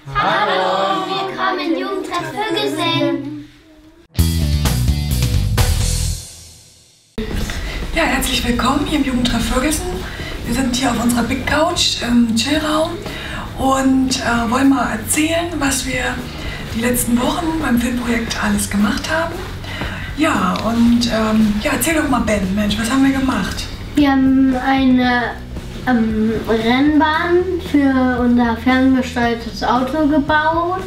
Hallo, willkommen im Jugendtreff Vögelsen. Ja, herzlich willkommen hier im Jugendtreff Vögelsen. Wir sind hier auf unserer Big Couch im Chillraum und wollen mal erzählen, was wir die letzten Wochen beim Filmprojekt alles gemacht haben. Ja, und ja, erzähl doch mal, Ben, Mensch, was haben wir gemacht? Wir haben eine Rennbahn für unser ferngesteuertes Auto gebaut.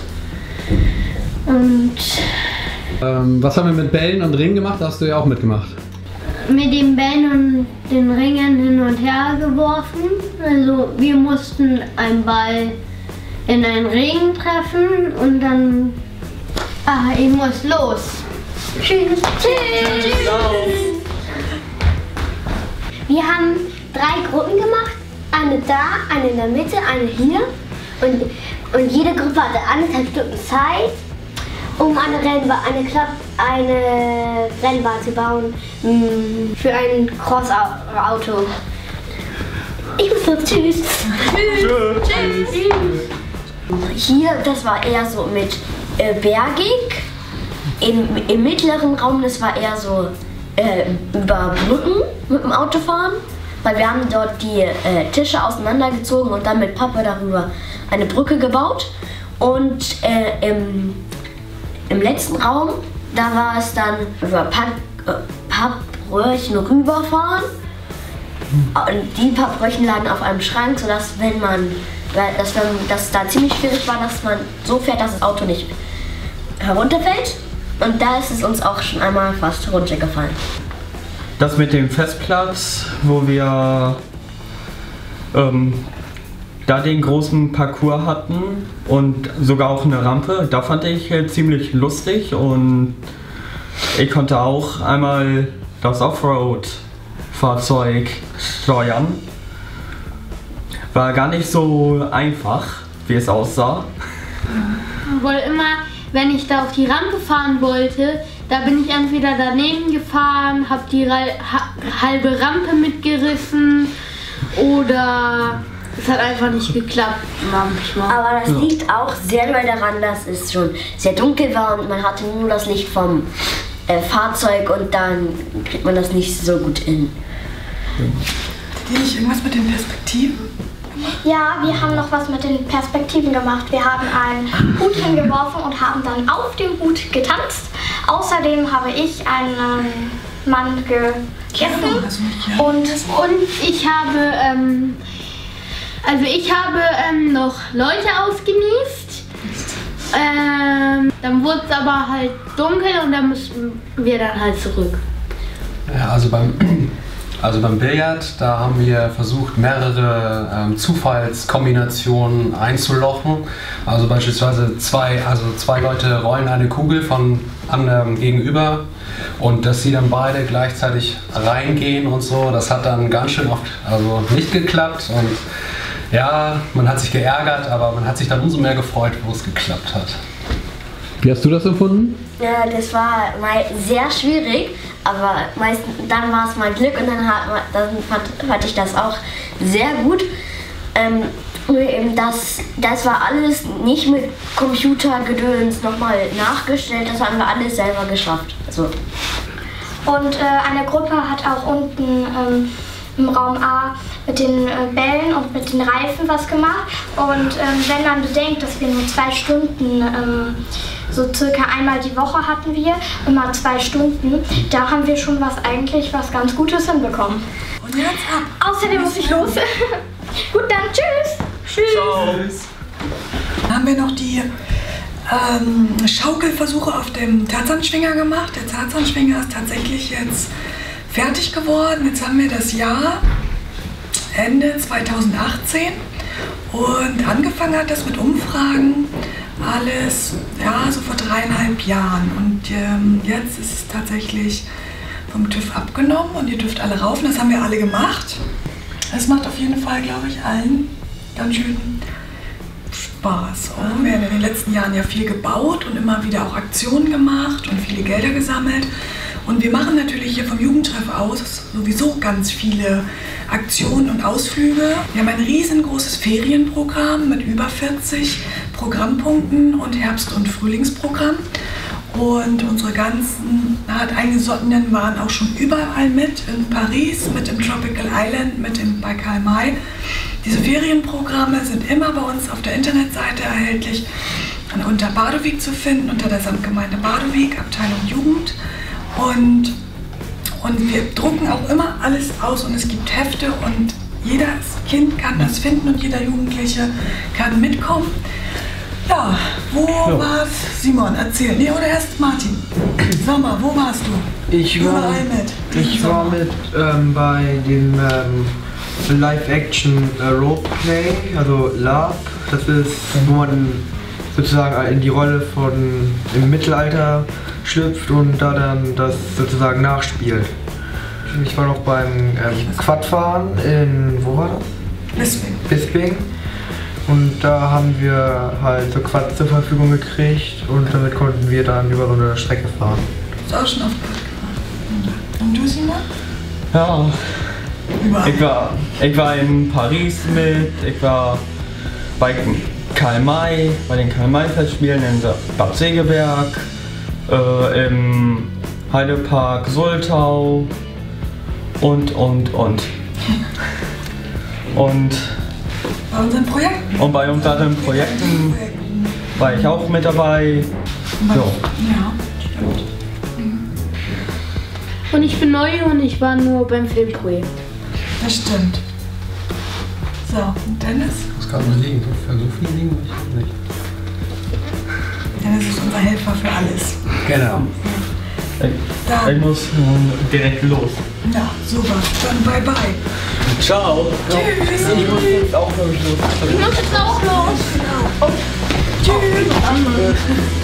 Und was haben wir mit Bällen und Ringen gemacht? Da hast du ja auch mitgemacht. mit den Bällen und den Ringen hin und her geworfen. Also wir mussten einen Ball in einen Ring treffen und dann... ich muss los. Tschüss. Tschüss. Wir haben 3 Gruppen gemacht. Eine da, eine in der Mitte, eine hier. Und jede Gruppe hatte 1,5 Stunden Zeit, um eine Rennbahn zu bauen für ein Cross-Auto. Ich muss los, tschüss. Tschüss. Hier, das war eher so mit bergig. Im mittleren Raum, das war eher so über Brücken mit dem Autofahren. Weil wir haben dort die Tische auseinandergezogen und dann mit Papa darüber eine Brücke gebaut. Und im letzten Raum, da war es dann über Pappröhrchen rüberfahren. Und die Pappröhrchen lagen auf einem Schrank, sodass das da ziemlich schwierig war, dass man so fährt, dass das Auto nicht herunterfällt. Und da ist es uns auch schon einmal fast runtergefallen. Das mit dem Festplatz, wo wir da den großen Parcours hatten und sogar auch eine Rampe, da fand ich ziemlich lustig und ich konnte auch einmal das Offroad-Fahrzeug steuern. War gar nicht so einfach, wie es aussah. Weil immer, wenn ich da auf die Rampe fahren wollte, da bin ich entweder daneben gefahren, habe die halbe Rampe mitgerissen oder es hat einfach nicht geklappt manchmal. Aber das liegt auch sehr doll daran, dass es schon sehr dunkel war und man hatte nur das Licht vom Fahrzeug und dann kriegt man das nicht so gut hin. Habt ihr nicht irgendwas mit den Perspektiven? Ja, wir haben noch was mit den Perspektiven gemacht. Wir haben einen Hut hingeworfen und haben dann auf dem Hut getanzt. Außerdem habe ich einen Mann gegessen Und ich habe, ich habe noch Leute ausgenießt. Dann wurde es aber halt dunkel und dann mussten wir dann halt zurück. Ja, also beim Billard, da haben wir versucht, mehrere Zufallskombinationen einzulochen. Also beispielsweise zwei Leute rollen eine Kugel von anderem gegenüber und dass sie dann beide gleichzeitig reingehen und so, das hat dann ganz schön oft nicht geklappt und ja, man hat sich geärgert, aber man hat sich dann umso mehr gefreut, wo es geklappt hat. Wie hast du das empfunden? Ja, das war mal sehr schwierig, aber dann war es mal Glück und dann fand ich das auch sehr gut. Das war alles nicht mit Computergedöns nochmal nachgestellt, das haben wir alles selber geschafft. So. Und eine Gruppe hat auch unten im Raum A mit den Bällen und mit den Reifen was gemacht. Und wenn man bedenkt, dass wir nur 2 Stunden, so circa einmal die Woche hatten wir, immer 2 Stunden, da haben wir schon was ganz Gutes hinbekommen. Und jetzt ab! Außerdem muss ich los. Gut, dann tschüss! Tschüss! Dann haben wir noch die Schaukelversuche auf dem Tarzanschwinger gemacht. Der Tarzanschwinger ist tatsächlich jetzt fertig geworden. Jetzt haben wir das Jahr Ende 2018 und angefangen hat das mit Umfragen alles so vor 3,5 Jahren und jetzt ist es tatsächlich vom TÜV abgenommen und ihr dürft alle rauf. Das haben wir alle gemacht. Es macht auf jeden Fall, glaube ich, allen ganz schön Spaß. Wir haben in den letzten Jahren ja viel gebaut und immer wieder auch Aktionen gemacht und viele Gelder gesammelt. Und wir machen natürlich hier vom Jugendtreff aus sowieso ganz viele Aktionen und Ausflüge. Wir haben ein riesengroßes Ferienprogramm mit über 40 Programmpunkten und Herbst- und Frühlingsprogramm. Und unsere ganzen Eingesottenen waren auch schon überall mit, in Paris, mit im Tropical Island, mit bei Karl May. Diese Ferienprogramme sind immer bei uns auf der Internetseite erhältlich, unter Badowig zu finden, unter der Samtgemeinde Badowig, Abteilung Jugend. Und wir drucken auch immer alles aus und es gibt Hefte und jedes Kind kann das finden und jeder Jugendliche kann mitkommen. Ja, wo war's? Simon, erzähl. Nee, oder erst Martin. Sag mal, wo warst du? Ich war mit bei dem Live-Action Roleplay, also LARP. Das ist, wo man sozusagen in die Rolle von im Mittelalter schlüpft und da dann das sozusagen nachspielt. Ich war noch beim Quadfahren in, wo war das? Bisping. Und da haben wir halt so Quad zur Verfügung gekriegt und damit konnten wir dann über so eine Strecke fahren. Du bist auch schon auf Quad gefahren. Und du, Simon? Ja, Überall. ich war in Paris mit, ich war bei Karl May, bei den Karl May Festspielen in Bad Segeberg, im Heidepark Soltau und. Bei unseren Projekten. Und bei unseren Projekten war ich auch mit dabei. So. Ja, stimmt. Und ich bin neu und ich war nur beim Filmprojekt. Das stimmt. So, und Dennis? Ich muss gerade überlegen, für so viele Dinge nicht. Dennis ist unser Helfer für alles. Genau. Ich muss direkt los. Ja, super. Dann bye bye. Ciao. Tschüss. Ich muss jetzt auch los. Ich muss jetzt auch los. Tschüss.